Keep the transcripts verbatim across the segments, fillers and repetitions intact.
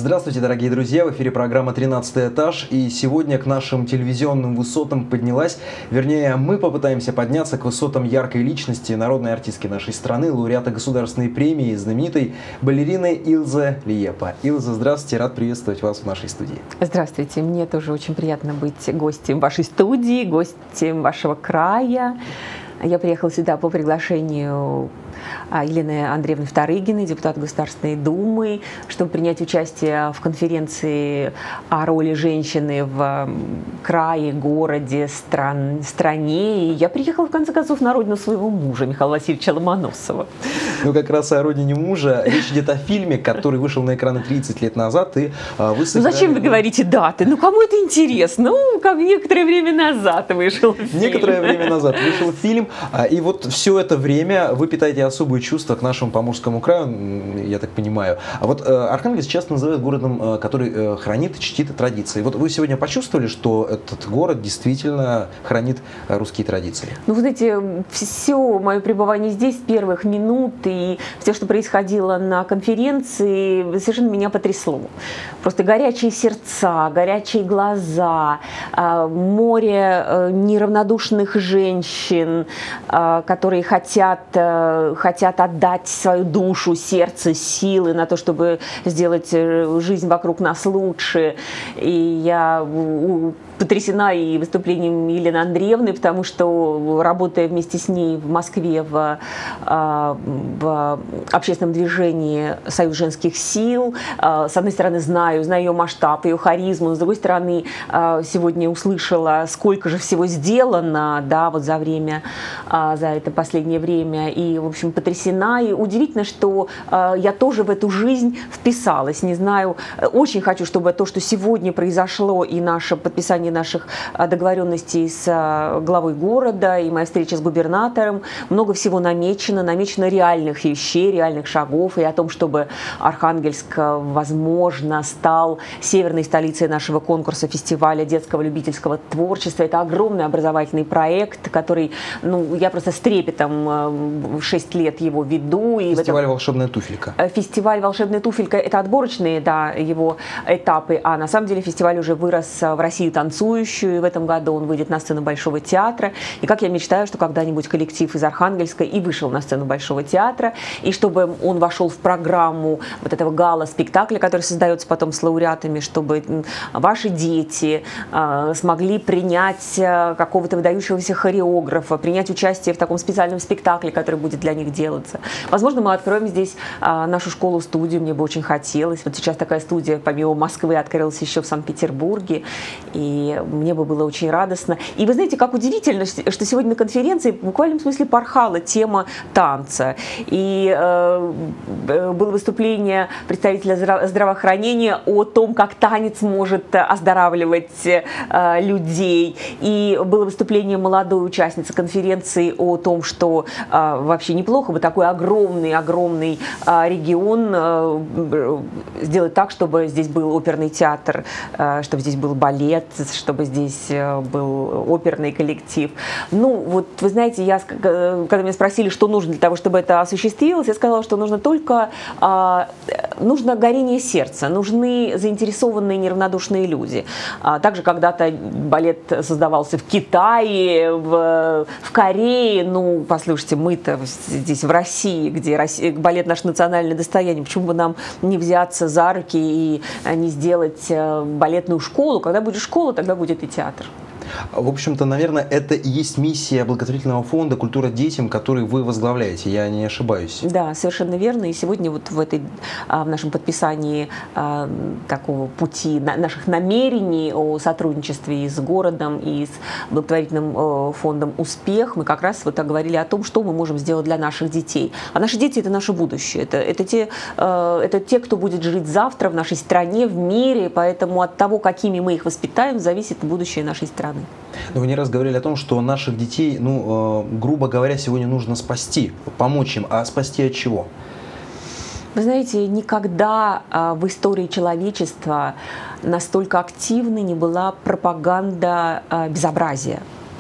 Здравствуйте, дорогие друзья! В эфире программа «тринадцатый этаж», и сегодня к нашим телевизионным высотам поднялась, вернее, мы попытаемся подняться к высотам яркой личности, народной артистки нашей страны, лауреата государственной премии, знаменитой балерины Илза Лиепа. Илза, здравствуйте, рад приветствовать вас в нашей студии. Здравствуйте, мне тоже очень приятно быть гостем вашей студии, гостем вашего края. Я приехала сюда по приглашению Елены Андреевны Вторыгиной, депутата Государственной Думы, чтобы принять участие в конференции о роли женщины в крае, городе, стран, стране. И я приехала, в конце концов, на родину своего мужа, Михаила Васильевича Ломоносова. Ну, как раз о родине мужа. Речь идет о фильме, который вышел на экраны тридцать лет назад, и вы сыграли... Ну, зачем вы говорите даты? Ну, кому это интересно? Ну, как некоторое время назад вышел фильм. Некоторое время назад вышел фильм, и вот все это время вы питаете особые чувства к нашему Поморскому краю, я так понимаю. А вот Архангельск часто называют городом, который хранит и чтит традиции. Вот вы сегодня почувствовали, что этот город действительно хранит русские традиции? Ну, вы знаете, все мое пребывание здесь с первых минут и все, что происходило на конференции, совершенно меня потрясло. Просто горячие сердца, горячие глаза, море неравнодушных женщин, которые хотят, хотят отдать свою душу, сердце, силы на то, чтобы сделать жизнь вокруг нас лучше. И я потрясена и выступлением Елены Андреевны, потому что, работая вместе с ней в Москве в, в общественном движении «Союз женских сил», с одной стороны, знаю, знаю ее масштаб, ее харизму, с другой стороны, сегодня услышала, сколько же всего сделано, да, вот за время, за это последнее время, и, в общем, потрясена. И удивительно, что я тоже в эту жизнь вписалась. Не знаю, очень хочу, чтобы то, что сегодня произошло, и наше подписание наших договоренностей с главой города, и моя встреча с губернатором, много всего намечено, намечено реальных вещей, реальных шагов, и о том, чтобы Архангельск, возможно, стал северной столицей нашего конкурса фестиваля детского любительского творчества. Это огромный образовательный проект, который, ну, я просто с трепетом шесть лет его веду. И фестиваль этом... «Волшебная туфелька». Фестиваль «Волшебная туфелька» — это отборочные, да, его этапы, а на самом деле фестиваль уже вырос в Россию танцующую, и в этом году он выйдет на сцену Большого театра. И как я мечтаю, что когда-нибудь коллектив из Архангельска и вышел на сцену Большого театра, и чтобы он вошел в программу вот этого гала-спектакля, который создается потом с лауреатами, чтобы ваши дети э, смогли принять э, какого-то выдающегося хореографа, принять участие в таком специальном спектакле, который будет для них делаться. Возможно, мы откроем здесь э, нашу школу-студию, мне бы очень хотелось. Вот сейчас такая студия, помимо Москвы, открылась еще в Санкт-Петербурге, и мне бы было очень радостно. И вы знаете, как удивительно, что сегодня на конференции в буквальном смысле порхала тема танца. И э, было выступление представителя здраво- здравоохранения о том, как танец может оздоравливать э, людей. И было выступление молодой участницы конференции о том, что э, вообще неплохо бы такой огромный-огромный э, регион э, сделать так, чтобы здесь был оперный театр, э, чтобы здесь был балет, чтобы здесь был оперный коллектив. Ну, вот вы знаете, я, когда меня спросили, что нужно для того, чтобы это осуществилось, я сказала, что нужно только а, нужно горение сердца, нужны заинтересованные неравнодушные люди. А, также когда-то балет создавался в Китае, в, в Корее. Ну, послушайте, мы-то здесь в России, где Россия, балет наше национальное достояние, почему бы нам не взяться за руки и не сделать балетную школу? Когда будет школа, тогда будет и театр. В общем-то, наверное, это и есть миссия благотворительного фонда «Культура детям», который вы возглавляете, я не ошибаюсь. Да, совершенно верно. И сегодня вот в, этой, в нашем подписании такого пути, наших намерений о сотрудничестве и с городом, и с благотворительным фондом «Успех» мы как раз вот говорили о том, что мы можем сделать для наших детей. А наши дети – это наше будущее. Это, это, те, это те, кто будет жить завтра в нашей стране, в мире. Поэтому от того, какими мы их воспитаем, зависит будущее нашей страны. Но вы не раз говорили о том, что наших детей, ну, э, грубо говоря, сегодня нужно спасти, помочь им. А спасти от чего? Вы знаете, никогда э, в истории человечества настолько активной не была пропаганда э, безобразия.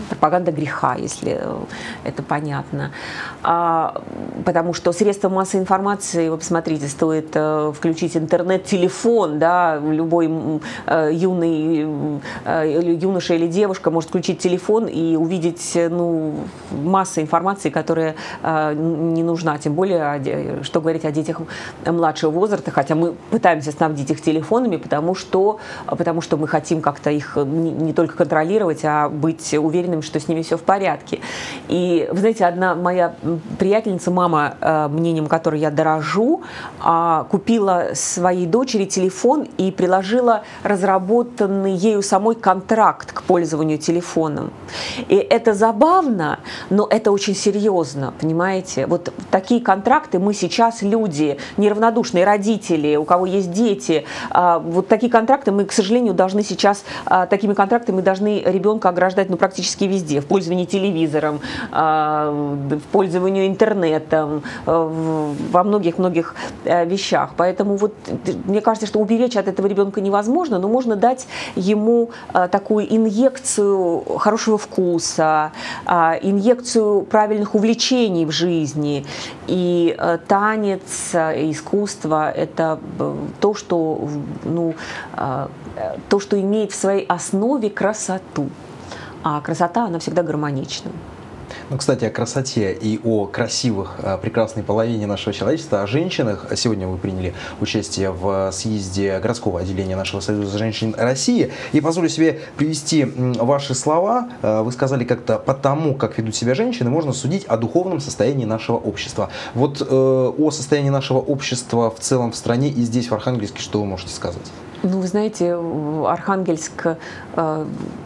пропаганда греха, если это понятно. А, потому что средства массовой информации, вы посмотрите, стоит э, включить интернет-телефон, да, любой э, юный э, юноша или девушка может включить телефон и увидеть, ну, массу информации, которая э, не нужна, тем более, что говорить о детях младшего возраста, хотя мы пытаемся снабдить их телефонами, потому что, потому что мы хотим как-то их не, не только контролировать, а быть уверенными, что с ними все в порядке. И, вы знаете, одна моя приятельница, мама, э, мнением которой я дорожу, э, купила своей дочери телефон и приложила разработанный ею самой контракт к пользованию телефоном. И это забавно, но это очень серьезно, понимаете? Вот такие контракты мы сейчас, люди, неравнодушные родители, у кого есть дети, э, вот такие контракты мы, к сожалению, должны сейчас, э, такими контрактами мы должны ребенка ограждать, ну, практически везде, в пользовании телевизором, э, в пользовании интернетом, во многих-многих вещах. Поэтому вот мне кажется, что уберечь от этого ребенка невозможно, но можно дать ему такую инъекцию хорошего вкуса, инъекцию правильных увлечений в жизни. И танец, искусство – это то, что, ну, то, что имеет в своей основе красоту. А красота, она всегда гармонична. Ну, кстати, о красоте и о красивых, прекрасной половине нашего человечества, о женщинах. Сегодня вы приняли участие в съезде городского отделения нашего Союза женщин России. И позволю себе привести ваши слова. Вы сказали, как-то по тому, как ведут себя женщины, можно судить о духовном состоянии нашего общества. Вот э, о состоянии нашего общества в целом в стране и здесь, в Архангельске, что вы можете сказать? Ну, вы знаете, Архангельск... Э,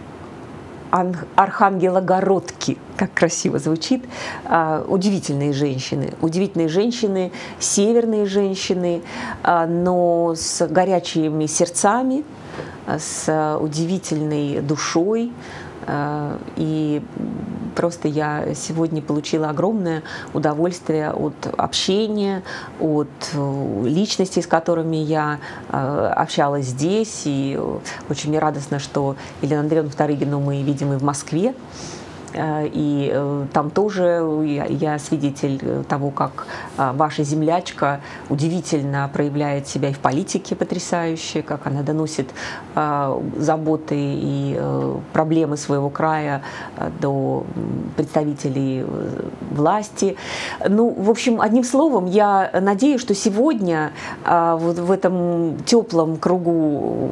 Архангелогородки, как красиво звучит, удивительные женщины, удивительные женщины, северные женщины, но с горячими сердцами, с удивительной душой. И просто я сегодня получила огромное удовольствие от общения, от личностей, с которыми я общалась здесь. И очень мне радостно, что Елену Андреевну Вторыгину мы видим и в Москве. И там тоже я свидетель того, как ваша землячка удивительно проявляет себя и в политике потрясающе, как она доносит заботы и проблемы своего края до представителей власти. Ну, в общем, одним словом, я надеюсь, что сегодня вот в этом теплом кругу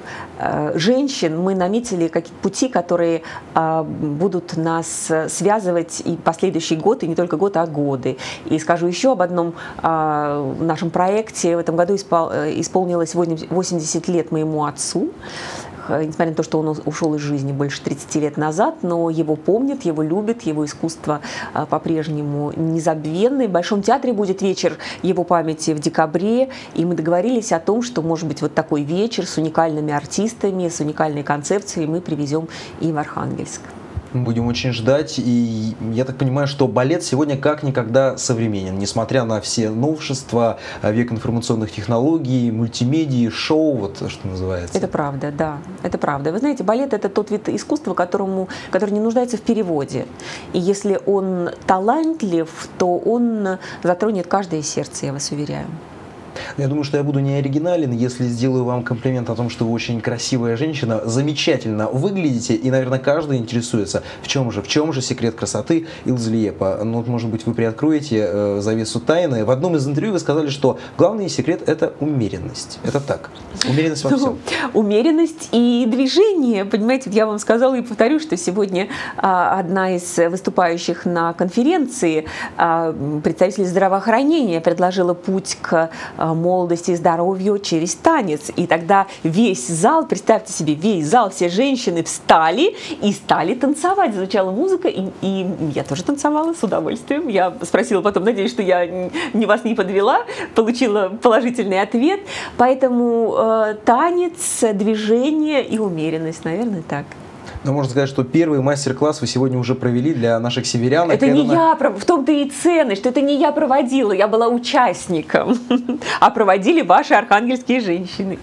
женщин мы наметили какие-то пути, которые а, будут нас связывать и последующий год, и не только год, а годы. И скажу еще об одном а, нашем проекте. В этом году испол, исполнилось восемьдесят лет моему отцу. Несмотря на то, что он ушел из жизни больше тридцати лет назад, но его помнят, его любят, его искусство по-прежнему незабвенно. В Большом театре будет вечер его памяти в декабре, и мы договорились о том, что, может быть, вот такой вечер с уникальными артистами, с уникальной концепцией мы привезем и в Архангельск. Будем очень ждать, и я так понимаю, что балет сегодня как никогда современен, несмотря на все новшества, век информационных технологий, мультимедии, шоу, вот что называется. Это правда, да, это правда. Вы знаете, балет – это тот вид искусства, которому, который не нуждается в переводе. И если он талантлив, то он затронет каждое сердце, я вас уверяю. Я думаю, что я буду не оригинален, если сделаю вам комплимент о том, что вы очень красивая женщина, замечательно выглядите, и, наверное, каждый интересуется, в чем же, в чем же секрет красоты Илза Лиепа. Ну, вот, может быть, вы приоткроете э, завесу тайны. В одном из интервью вы сказали, что главный секрет – это умеренность. Это так? Умеренность во всем? Умеренность и движение. Понимаете, я вам сказала и повторю, что сегодня а, одна из выступающих на конференции, а, представитель здравоохранения, предложила путь к молодости и здоровью через танец. И тогда весь зал, представьте себе, весь зал, все женщины встали и стали танцевать. Звучала музыка, и, и я тоже танцевала с удовольствием. Я спросила потом, надеюсь, что я не вас не подвела, получила положительный ответ. Поэтому э, танец, движение и умеренность, наверное, так. Но можно сказать, что первый мастер-класс вы сегодня уже провели для наших северян. Это не на... я, в том-то и ценность, что это не я проводила, я была участником, а проводили ваши архангельские женщины.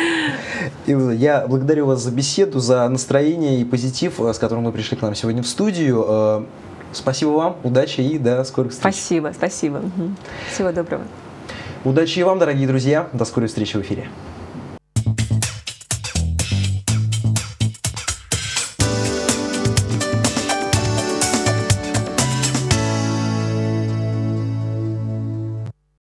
Я благодарю вас за беседу, за настроение и позитив, с которым вы пришли к нам сегодня в студию. Спасибо вам, удачи и до скорых встреч. Спасибо, спасибо. Всего доброго. Удачи и вам, дорогие друзья. До скорой встречи в эфире.